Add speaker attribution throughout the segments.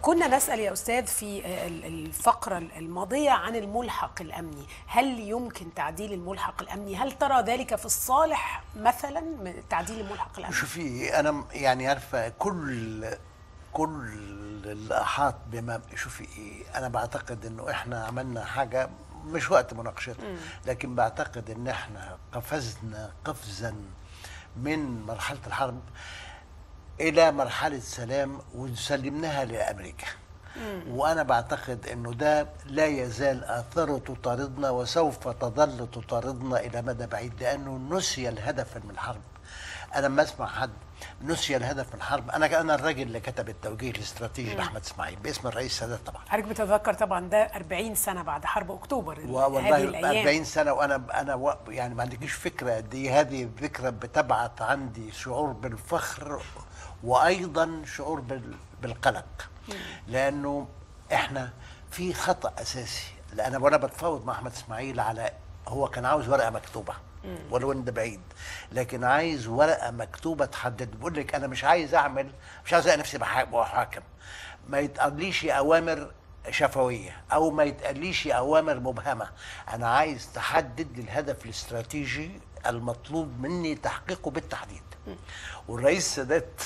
Speaker 1: كنا نسأل يا أستاذ في الفقرة الماضية عن الملحق الأمني، هل يمكن تعديل الملحق الأمني؟ هل ترى ذلك في الصالح مثلا من تعديل الملحق الأمني؟
Speaker 2: شوفي انا يعني عارفه كل اللي احاط بما شوفي انا بعتقد انه احنا عملنا حاجه مش وقت مناقشتها، لكن بعتقد ان احنا قفزنا قفزا من مرحله الحرب الى مرحله سلام وسلمناها لامريكا. وانا بعتقد انه ده لا يزال اثاره تطاردنا وسوف تظل تطاردنا الى مدى بعيد، لانه نسي الهدف من الحرب. انا لما اسمع حد نسي الهدف من الحرب، انا الراجل اللي كتب التوجيه الاستراتيجي لاحمد اسماعيل باسم الرئيس السادات طبعا.
Speaker 1: حضرتك بتتذكر طبعا ده 40 سنه بعد حرب اكتوبر،
Speaker 2: والله
Speaker 1: هذه الايام
Speaker 2: 40 سنه، وانا يعني ما عندكيش فكره قد ايه هذه الذكرى بتبعت عندي شعور بالفخر وايضا شعور بالقلق، لانه احنا في خطا اساسي. لان وانا بتفاوض مع احمد اسماعيل على هو كان عاوز ورقه مكتوبه ولو ان ده بعيد، لكن عايز ورقه مكتوبه تحدد. بقول لك انا مش عايز الاقي نفسي بحاكم، ما يتقاليش اوامر شفويه او ما يتقاليش اوامر مبهمه. انا عايز تحدد لي الهدف الاستراتيجي المطلوب مني تحقيقه بالتحديد. والرئيس السادات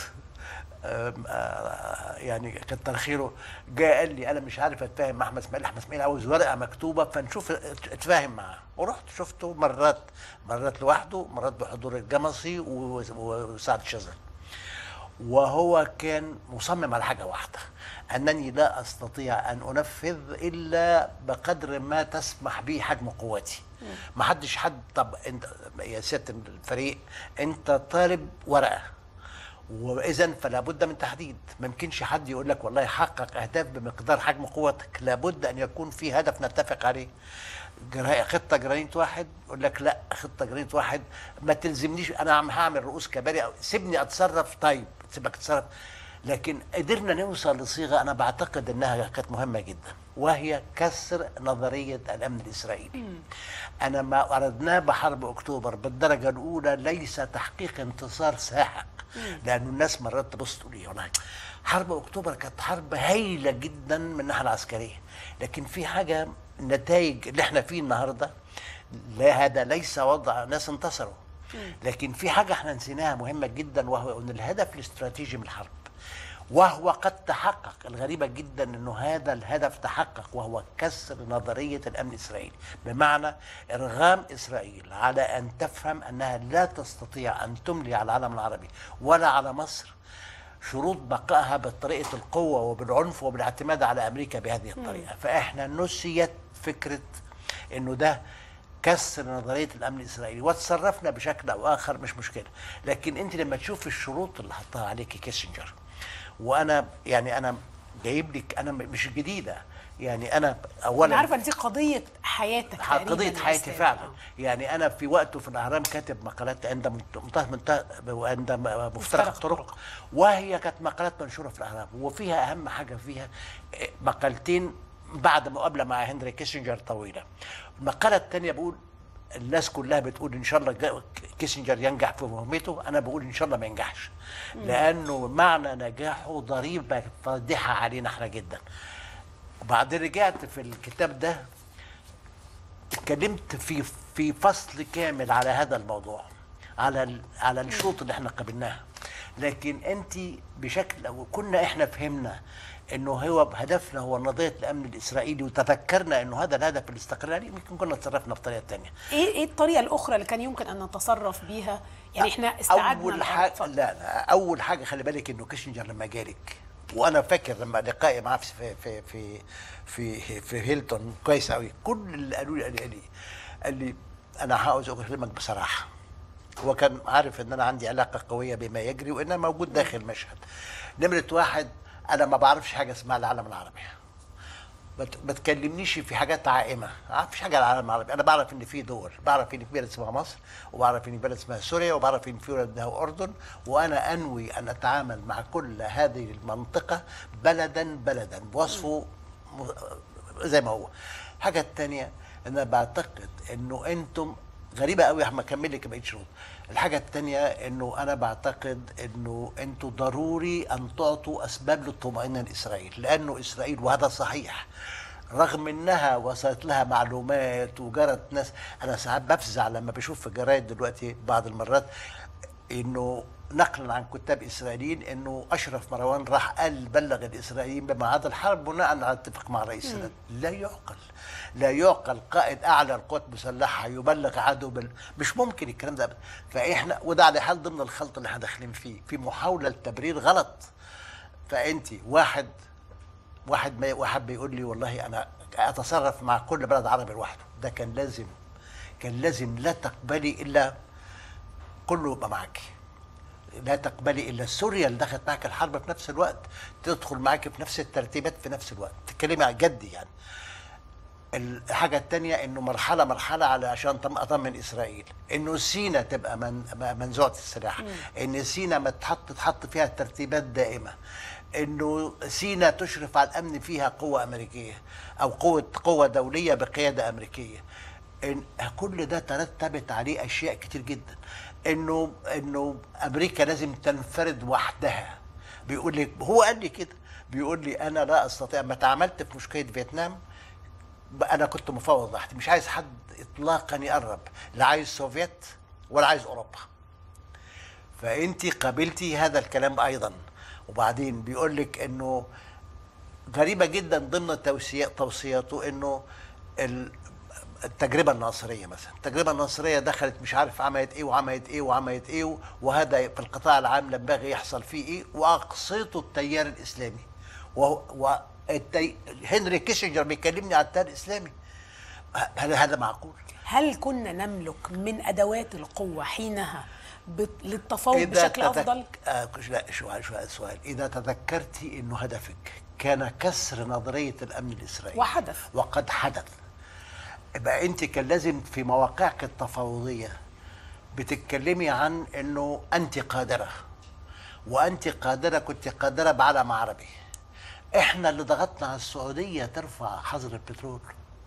Speaker 2: يعني كتر خيره جاء قال لي انا مش عارف اتفاهم مع احمد اسماعيل، احمد اسماعيل عاوز ورقه مكتوبه فنشوف اتفاهم معاه. ورحت شفته مرات لوحده، مرات بحضور الجمصي وسعد الشاذلي، وهو كان مصمم على حاجه واحده، انني لا استطيع ان انفذ الا بقدر ما تسمح به حجم قوتي. ما حدش طب انت يا سياده الفريق انت طالب ورقه، واذا فلا بد من تحديد. ما يمكنش حد يقول لك والله حقق اهداف بمقدار حجم قوتك، لابد ان يكون في هدف نتفق عليه. خطه جرانيت واحد يقول لك لا، خطه جرانيت واحد ما تلزمنيش، انا هعمل رؤوس كباري أو سيبني اتصرف. طيب سيبك تتصرف. لكن قدرنا نوصل لصيغه انا بعتقد انها كانت مهمه جدا، وهي كسر نظريه الامن الاسرائيلي. انا ما اردناه بحرب اكتوبر بالدرجه الاولى ليس تحقيق انتصار ساحق، لانه الناس مرات تبص تقول لي والله حرب اكتوبر كانت حرب هايله جدا من الناحيه العسكريه، لكن في حاجه النتائج اللي احنا فيه النهارده لا، هذا ليس وضع ناس انتصروا، لكن في حاجه احنا نسيناها مهمه جدا، وهو ان الهدف الاستراتيجي من الحرب وهو قد تحقق. الغريبه جدا انه هذا الهدف تحقق، وهو كسر نظريه الامن الاسرائيلي، بمعنى ارغام اسرائيل على ان تفهم انها لا تستطيع ان تملي على العالم العربي ولا على مصر شروط بقائها بطريقه القوه وبالعنف وبالاعتماد على امريكا بهذه الطريقه. فاحنا نسيت فكره انه ده كسر نظريه الامن الاسرائيلي، وتصرفنا بشكل او اخر مش مشكله. لكن انت لما تشوف الشروط اللي حطها عليكي كيسنجر، وانا يعني انا جايب لك، انا مش جديده يعني، انا اولا
Speaker 1: انا عارفه ان دي قضيه حياتك،
Speaker 2: قضيه حياتي فعلا. يعني انا في وقته في الاهرام كاتب مقالات عند مفترق الطرق، وهي كانت مقالات منشوره في الاهرام، وفيها اهم حاجه فيها مقالتين بعد مقابله مع هنري كيسنجر طويله. المقاله الثانيه بقول الناس كلها بتقول ان شاء الله كيسنجر ينجح في مهمته، انا بقول ان شاء الله ما ينجحش، لانه معنى نجاحه ضريبه فادحه علينا احنا جدا. وبعدين رجعت في الكتاب ده اتكلمت في فصل كامل على هذا الموضوع، على الشروط اللي احنا قبلناها. لكن انت بشكل كنا احنا فهمنا انه هو هدفنا هو نظريه الامن الاسرائيلي، وتذكرنا انه هذا الهدف الاستقلالي، يمكن كنا تصرفنا بطريقه ثانيه.
Speaker 1: ايه الطريقه الاخرى اللي كان يمكن ان نتصرف بيها؟ يعني احنا استعدنا
Speaker 2: اول حاجه اول حاجه خلي بالك انه كيسنجر لما جالك، وانا فاكر لما لقائي معاه في هيلتون كويس قوي، كل اللي قالوا لي قال لي انا عاوز اكلمك بصراحه. هو كان عارف ان انا عندي علاقه قويه بما يجري وان انا موجود داخل مشهد. نمره واحد، انا ما بعرفش حاجه اسمها العالم العربي، ما تكلمنيش في حاجات عائمه، ما اعرفش حاجه على العالم العربي. انا بعرف ان في دول، بعرف ان في بلد اسمها مصر، وبعرف ان في بلد اسمها سوريا، وبعرف ان في بلد اسمها اردن، وانا انوي ان اتعامل مع كل هذه المنطقه بلدا بلدا بوصفه زي ما هو. الحاجه الثانيه، انا بعتقد انه انتم غريبه قوي. ما كمل لك بقيه شروط. الحاجه الثانيه انه انا بعتقد انه انتوا ضروري ان تعطوا اسباب للطمانينه لاسرائيل، لانه اسرائيل وهذا صحيح رغم انها وصلت لها معلومات وجرت ناس. انا ساعات بفزع لما بشوف في الجرايد دلوقتي بعض المرات انه نقلا عن كتاب اسرائيليين انه اشرف مروان راح قال بلغ الاسرائيليين بميعاد الحرب بناء على اتفاق مع رئيس السادات. لا يعقل، لا يعقل قائد اعلى القوات المسلحه يبلغ عدو مش ممكن الكلام ده. فاحنا وده على حال ضمن الخلط اللي احنا داخلين فيه، في محاوله لتبرير غلط. فانت واحد بيقول لي والله انا اتصرف مع كل بلد عربي لوحده، ده كان لازم لا تقبلي الا كله يبقى معاكي، لا تقبلي الا سوريا اللي دخلت معاك الحرب في نفس الوقت تدخل معاك في نفس الترتيبات في نفس الوقت، تتكلمي عن جدي يعني. الحاجه الثانيه انه مرحله عشان اطمن اسرائيل انه سينا تبقى منزوعه السلاح، ان سينا ما تحط فيها ترتيبات دائمه، انه سينا تشرف على الامن فيها قوه امريكيه او قوه دوليه بقياده امريكيه. إن كل ده ترتبت عليه اشياء كتير جدا. انه امريكا لازم تنفرد وحدها. بيقول لي هو قال لي كده، بيقول لي انا لا استطيع. ما تعاملت في مشكله فيتنام انا كنت مفوض وحدي، مش عايز حد اطلاقا يقرب، لا عايز سوفيت ولا عايز اوروبا. فانت قابلتي هذا الكلام ايضا. وبعدين بيقول لك انه غريبه جدا ضمن توصياته انه التجربه الناصريه مثلا، التجربه الناصريه دخلت مش عارف عملت ايه وعملت ايه وعملت ايه، وهذا في القطاع العام ينبغي يحصل فيه ايه، واقصيته التيار الاسلامي. هنري كيسنجر بيكلمني على التيار الاسلامي. هل هذا معقول؟
Speaker 1: هل كنا نملك من ادوات القوه حينها للتفاوض بشكل افضل؟
Speaker 2: لا شو السؤال. اذا تذكرتي انه هدفك كان كسر نظريه الامن الاسرائيلي وقد حدث، يبقى انت كان لازم في مواقعك التفاوضيه بتتكلمي عن انه انت قادره، وانت قادره كنت قادره بعلم عربي. احنا اللي ضغطنا على السعوديه ترفع حظر البترول.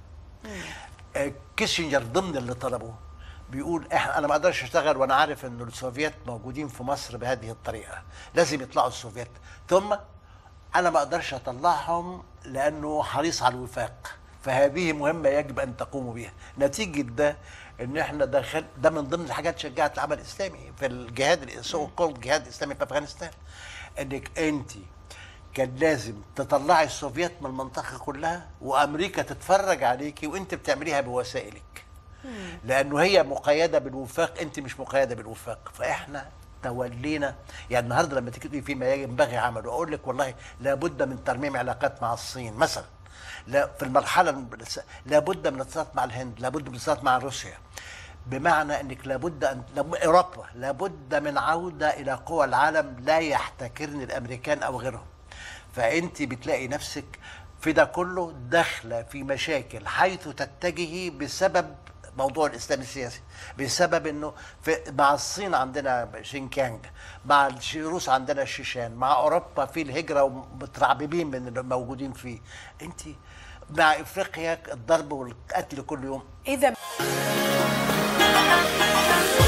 Speaker 2: كيسنجر ضمن اللي طلبوه بيقول انا ما اقدرش اشتغل وانا عارف انه السوفيات موجودين في مصر بهذه الطريقه، لازم يطلعوا السوفيات، ثم انا ما اقدرش اطلعهم لانه حريص على الوفاق، فهذه مهمه يجب ان تقوموا بها. نتيجه ده ان احنا ده من ضمن الحاجات شجعت العمل الاسلامي في الجهاد الجهاد الاسلامي في افغانستان، انك انت كان لازم تطلعي السوفيات من المنطقه كلها وامريكا تتفرج عليكي وانت بتعمليها بوسائلك، لانه هي مقيده بالوفاق، انت مش مقيده بالوفاق. فاحنا تولينا يعني النهارده لما تيجي فيما ينبغي عمله، اقول لك والله لابد من ترميم علاقات مع الصين مثلا، لا في المرحله لابد من الاتصالات مع الهند، لابد من الاتصالات مع روسيا، بمعنى انك لابد اوروبا لابد من عوده الى قوى العالم لا يحتكرن الامريكان او غيرهم. فانت بتلاقي نفسك في ده كله داخله في مشاكل حيث تتجهي بسبب موضوع الاسلام السياسي، بسبب انه مع الصين عندنا شينكيانج، مع الروس عندنا الشيشان، مع اوروبا في الهجره ومترعببين من الموجودين فيه. انت مع افريقيا الضرب والقتل كل يوم.
Speaker 1: اذا